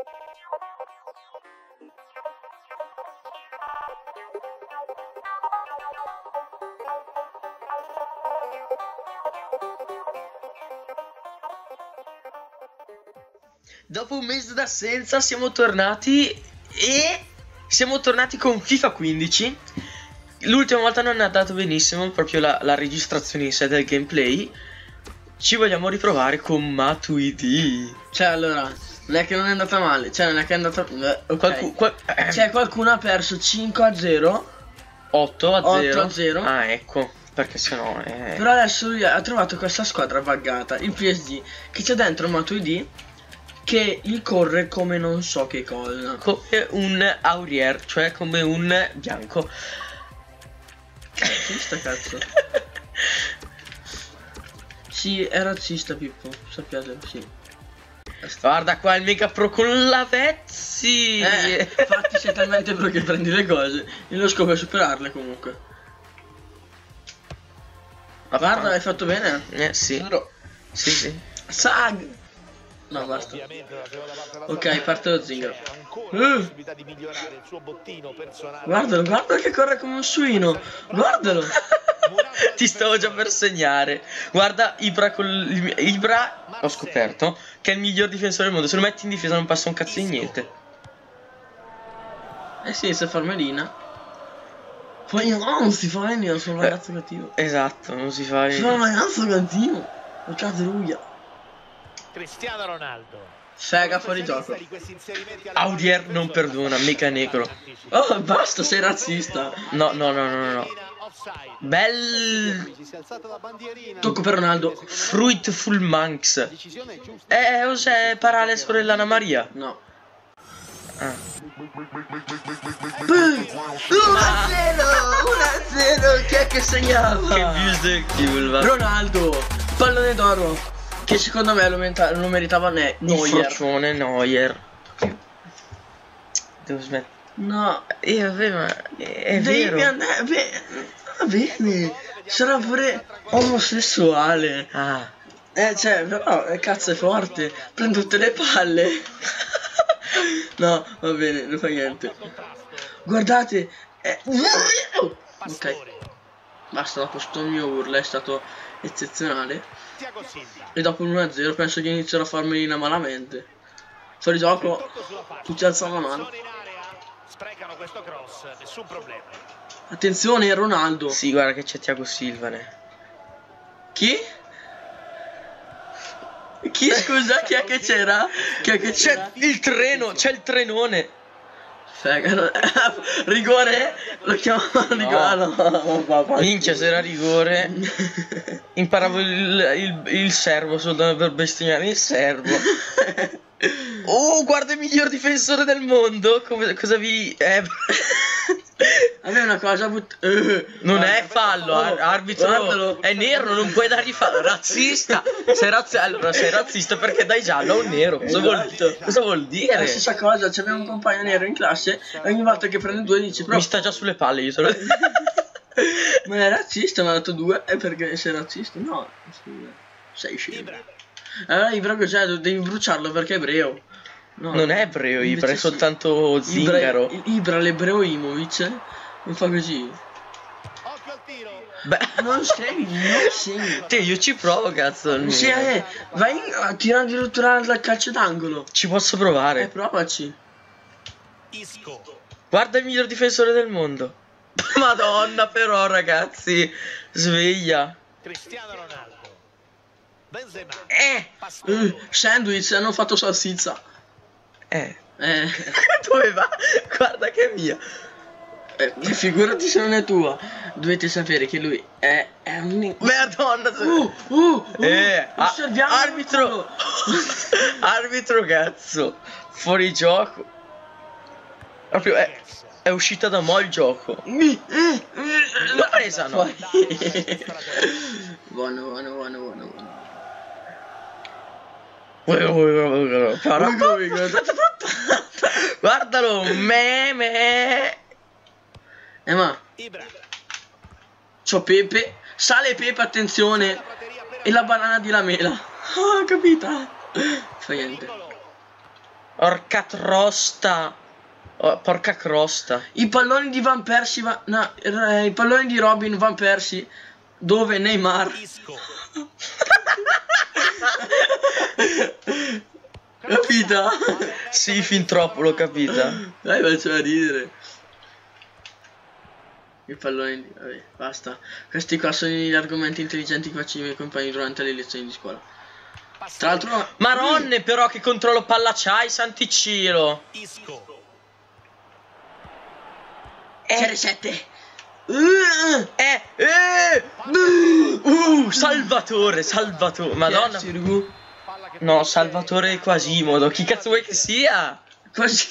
Dopo un mese d'assenza siamo tornati e siamo tornati con FIFA 15. L'ultima volta non è andato benissimo, proprio la registrazione in sé del gameplay. Ci vogliamo riprovare con Matuidi. Cioè, allora, non è che non è andata male, cioè non è che è andata... Okay. Cioè, qualcuno ha perso 5-0, 8-0. 8-0. Ah, ecco, perché sennò Però adesso lui ha trovato questa squadra buggata, il PSG, che c'è dentro Matuidi, che gli corre come non so che cosa. come un Aurier, cioè come un bianco. Razzista, cazzo. Sì, è razzista, Pippo, sappiate, sì. Guarda qua il mega pro con la Vezzi. Infatti sei talmente pro che prendi le cose. E lo scopo è superarle comunque. Ma guarda, hai fatto bene? Sì. Giuro. Sì. Sag. No, basta. Ok, parte lo zingaro. Guardalo, guarda che corre come un suino. Guardalo. Ti stavo già per segnare. Guarda Ibra Ibra ho scoperto che è il miglior difensore del mondo. Se lo metti in difesa non passa un cazzo di niente. Eh sì, se farmelina. Poi no, non si fa niente, sono un ragazzo cattivo. Esatto, non si fa. Sono un ragazzo cattivo. Porcate ruia. Cristiano Ronaldo. Sega fuori gioco. Aurier non perdona, mica negro. Oh, basta, sei razzista. No. Bel Tocco per Ronaldo. Fruitful Monks. Cos'è Parale sorella Anna Maria? No. Ah. 1-0, chi è che segnava? Che views del kill, Ronaldo, pallone d'oro. Che secondo me lo meritava Neuer. Neuer. Devo smettere. No. Vabbè, ma è Devi vero. va bene. Sarà pure omosessuale. Ah. Cioè, però cazzo è forte. Prende tutte le palle. No, va bene, non fa niente. Guardate. Ok. Basta, dopo sto mio urlo è stato eccezionale. E dopo l'1-0 penso che inizierò a farmelina malamente. Fuori gioco, tutti alzano la mano. Attenzione, Ronaldo. Sì, guarda che c'è Thiago Silvane. Chi? Chi, scusa, chi è che c'era? C'è il treno, c'è il trenone. Rigore? Lo chiamavano rigore? No. Minchia, se era rigore. Imparavo il serbo soltanto per bestemmiare il serbo. Oh, guarda il miglior difensore del mondo. Cosa vi... A me una cosa non è fallo, arbitro. Guardalo. È nero, non puoi dargli fallo. Razzista. Allora sei razzista perché dai giallo a un nero. Cosa vuol dire? È la stessa cosa, abbiamo un compagno nero in classe e ogni volta che prende 2 dice Mi sta già sulle palle, io sono... Ma è razzista, mi ha dato 2. È perché sei razzista? No, scusa. Sei scemo. Allora Ibra cos'è? Devi bruciarlo perché è ebreo. No, non è ebreo, Ibra è soltanto zingaro. Ibra l'ebreo Imovic mi fa così. Beh, non sei. Te, io ci provo, cazzo. Sì, vai a tirare di rotolare dal calcio d'angolo. Ci posso provare. Provaci. Guarda il miglior difensore del mondo. Madonna, però, ragazzi. Sveglia. Cristiano Ronaldo. Benzema. Sandwich, hanno fatto salsiccia. Dove va? Guarda che è mia. Figurati se non è tua. Dovete sapere che lui è un... Madonna. Osserviamo arbitro. Arbitro, cazzo. Fuori gioco. Proprio è uscita da mo' il gioco. L'ho presa, no? Buono. Guardalo, me. Ma c'ho Pepe. Sale Pepe, attenzione. E la banana di Lamela. Capita? Fa niente. Porca trosta. Oh, porca crosta. I palloni di Van Persie, no, i palloni di Robin Van Persie, dove Neymar. Capita? Sì, fin troppo l'ho capita. Dai, faccio ridere. I palloni di... Vabbè, basta. Questi qua sono gli argomenti intelligenti che faccio i miei compagni durante le lezioni di scuola. Tra l'altro... Maronne però che controllo palla c'hai, santi cielo. Serie 7. Salvatore, Madonna. No, Salvatore Quasimodo. Chi cazzo vuoi che sia? Così.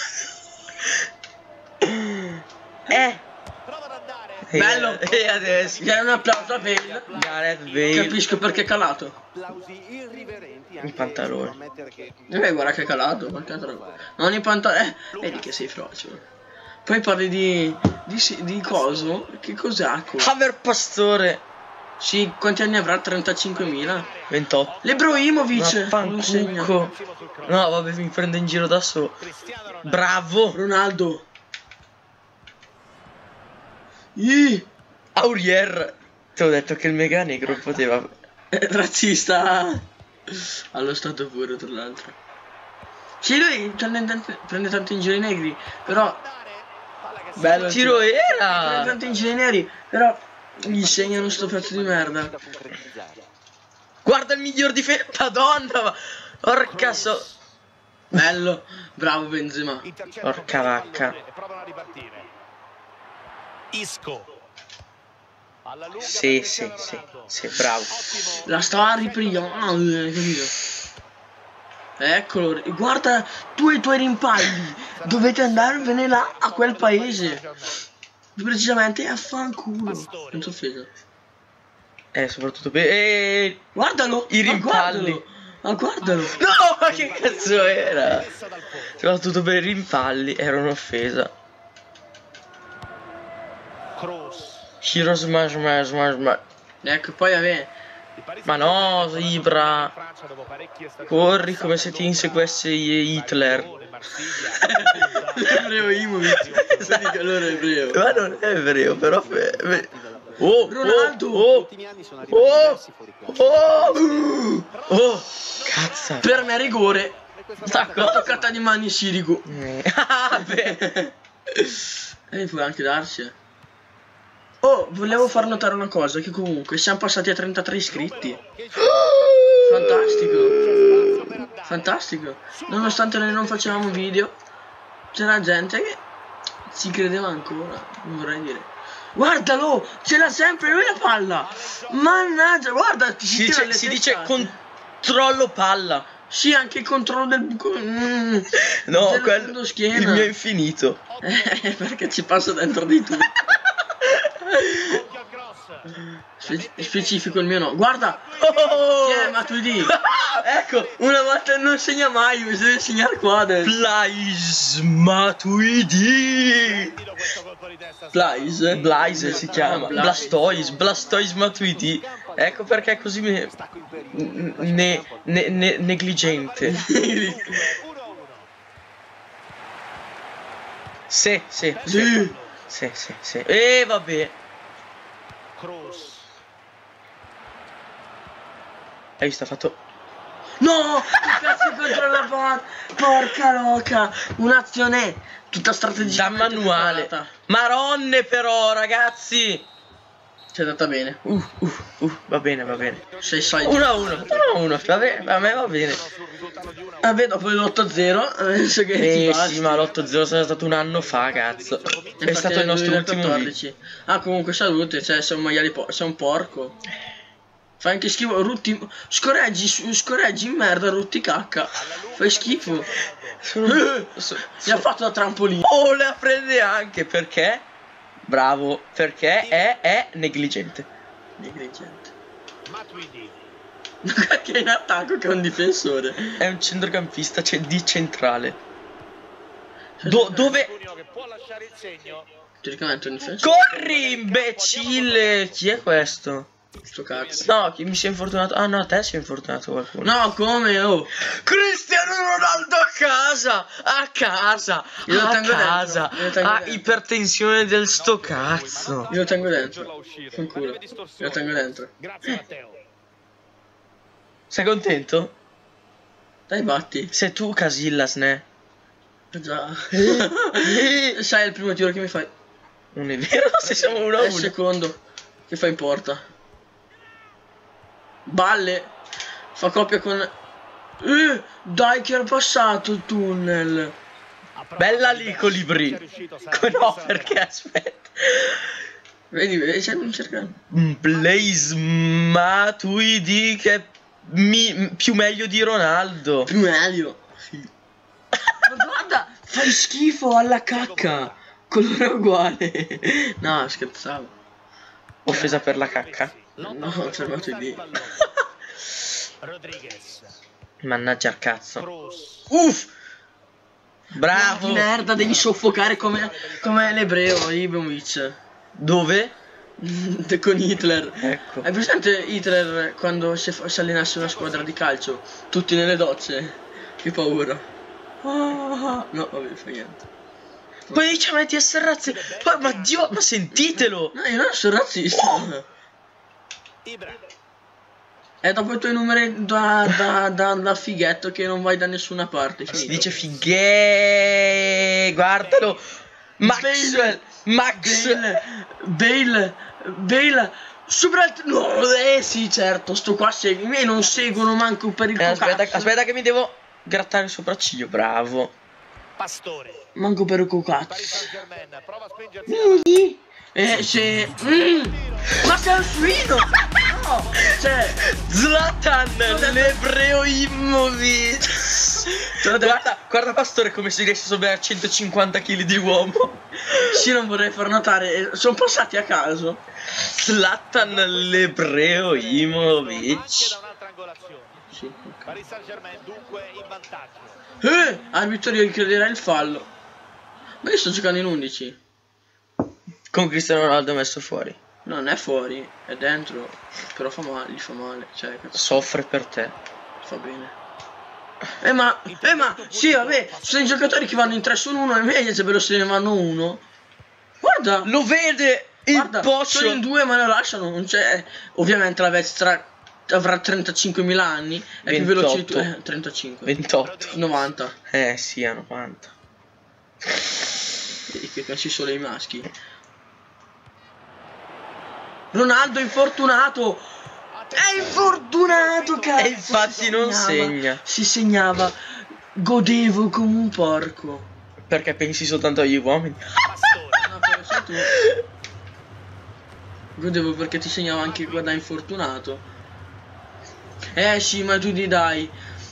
Bello. E adesso Dai un applauso a Bale. Gareth Bale. Capisco perché è calato. I pantaloni. Guarda che è calato. Non i pantaloni. Vedi che sei frocio. Poi parli di coso. Che cos'ha? Haver Pastore. Sì, quanti anni avrà? 35.000? 28. Lebroimovic. Non segna. No, vabbè, mi prende in giro da solo. Bravo. Ronaldo. Aurier. Ti ho detto che il mega negro poteva. Razzista. Allo stato puro, tra l'altro. Sì, lui prende tanto in giro i negri. Però bello. Tiro era. Prende tanto in giro i neri. Però gli segnano sto pezzo di merda. Guarda il miglior difesa. Madonna. Porca bello. Bravo Benzema. Porca vacca. Sì, bravo. La stava riprendendo, capito? Eccolo, guarda tu e i tuoi rimpalli. Dovete andarvene là a quel paese. Precisamente a fanculo. Non so offeso. Soprattutto per. Guardalo! I rimpalli. Ma guardalo! No, ma che cazzo era? Soprattutto per i rimpalli, era un'offesa. Hero smash. Ecco, poi vabbè. Ma no, Ibra. Corri come se ti inseguisse Hitler. L'ebreo Imovic. Vedi che allora è ebreo. Ma non è ebreo, però. Ronaldo. Cazzo. Per me rigore. La toccata di mani Sirigu. Puoi anche darci. Oh, volevo far notare una cosa, che comunque siamo passati a 33 iscritti. Fantastico. Fantastico. Nonostante noi non facevamo video, c'era gente che ci credeva ancora, non vorrei dire. Guardalo, ce l'ha sempre lui la palla. Mannaggia, guarda, si dice controllo palla. Sì, anche il controllo del buco. No, quello schiena. Il mio è infinito. Perché ci passa dentro di tutto. Specifico il mio no. Guarda. Chi è Matuidi? Ecco, una volta non segna mai, bisogna segnare qua adesso. Blaise Matuidi. Blaise si chiama. Blastoise Matuidi. Ecco perché è così negligente. Sì. E vabbè. Hai visto, ha fatto. No! Che cazzo controlla la palla? Porca loca! Un'azione tutta strategica. Da manuale. Maronne però, ragazzi. Ci è andata bene. Va bene. 1-1. Vabbè, a me va bene. Vabbè, dopo l'8-0 penso che sì, ma l'8-0 sarà stato un anno fa, cazzo. È stato il nostro ultimo video. Ah, comunque salute, cioè sei un maiale sei un porco. Fai anche schifo, Rutti. Scorreggi in merda, Rutti cacca. Fai schifo. Mi ha fatto da trampolino. Oh, la prende anche perché? Bravo, perché è negligente. Che è in attacco, che è un difensore. È un centrocampista, c'è di centrale. Dove? Teoricamente un difensore. Corri, imbecille! Chi è questo? Sto cazzo. No, chi mi si è infortunato? Ah no, te si è infortunato qualcuno. No, come? Oh. Cristiano Ronaldo a casa! A casa! Io lo A tengo casa! dentro, io lo tengo Ha dentro. ipertensione del sto cazzo! Io lo tengo dentro. Fanculo. Io lo tengo dentro. Grazie Matteo. Sei contento? Dai, batti. Sei tu Casillas, ne? Già. Sai il primo tiro che mi fai? Non è vero? Se siamo 1 a È il 1. secondo che fai in porta. Balle. Fa coppia con... dai che era passato il tunnel. Bella lì Colibri. No, perché aspetta. Vedi, stai cercando. Blaze Matuidi che è più meglio di Ronaldo. Più meglio. Sì. Ma guarda, fai schifo alla cacca. Colore uguale. No, scherzavo. Offesa per la cacca. No, ho fermato lì. Rodriguez. Mannaggia il cazzo. Kroos. Uff. Di Bravo. merda, devi soffocare come l'ebreo Ibrahimovic. Dove? Con Hitler. Ecco. Hai presente Hitler quando si allenasse una squadra di calcio? Tutti nelle docce? Che paura. No, vabbè, fa niente. Poi dice metti a serrazzi. Ma Dio, ma sentitelo. No, io non sono razzista. Ibra. È dopo i tuoi numeri da fighetto che non vai da nessuna parte. Si finito. dice fighe. Guardalo. Maxwell. Max. Bale. Sopra il... No, sì, certo, sto qua i miei non seguono manco per il Aspetta che mi devo grattare il sopracciglio. Bravo. Pastore. Manco per il Paris cocazzo. Saint-Germain. Prova a spingersi. Se... Ma sei un suino! No! Cioè... Zlatan Lebrahimovic. Guarda Pastore come si riesce a sollevare 150 kg di uomo. Sì, non vorrei far notare, sono passati a caso. Zlatan Lebrahimovic. Anche da un'altra angolazione. Sì, ok. Paris Saint-Germain dunque in vantaggio. Arbitro richiederà il fallo. Ma io sto giocando in 11. Con Cristiano Ronaldo messo fuori. No, non è fuori, è dentro. Però fa male, gli fa male. Cioè, cazzo, Soffre per te. fa bene. Ma, sì, vabbè, ci sono i giocatori che vanno in 3 su 1 e meglio se però se ne vanno uno. Guarda, Lo vede il guarda, sono Pocio. in 2 ma lo lasciano, non c'è. Ovviamente la Vestra avrà 35.000 anni, è più veloce di tu. 35. 28. 90. Sì, a 90. Vedi che ci sono i maschi. Ronaldo è infortunato. È infortunato, cazzo. E infatti non segna. Si segnava. Godevo come un porco. Perché pensi soltanto agli uomini? Pastore. No, però sei tu. Godevo perché ti segnava anche da infortunato. Sì, ma tu dai.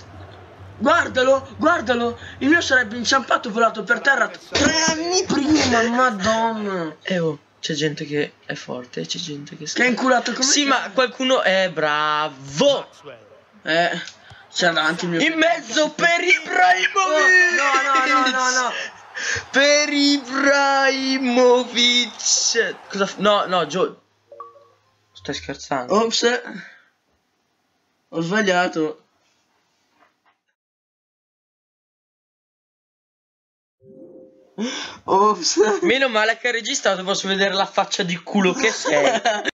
Guardalo. Il mio sarebbe inciampato, volato per terra 3 anni prima, madonna. Oh, c'è gente che è forte e c'è gente che Che è inculato come... Sì, ma qualcuno è bravo. Maxwell. C'è davanti il mio... In mezzo per Ibrahimovic. No. Per Ibrahimovic. No, Gio. Stai scherzando? Ops. Ho sbagliato. Ops. Meno male che ha registrato, posso vedere la faccia di culo che sei.